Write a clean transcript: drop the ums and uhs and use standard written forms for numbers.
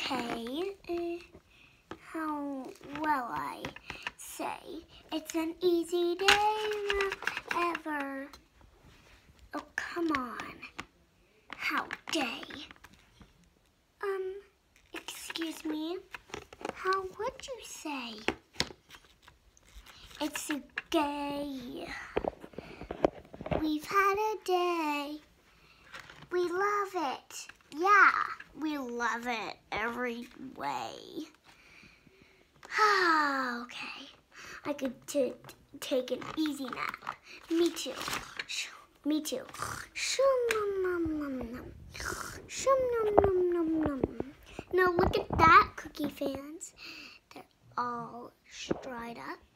Okay, how will I say? It's an easy day ever. Oh, come on. How day? Excuse me. How would you say? It's a gay. We've had a day. We love it. Yeah, we love it every way. Okay, I could take an easy nap. Me too. Me too. Now look at that, cookie fans. They're all dried up.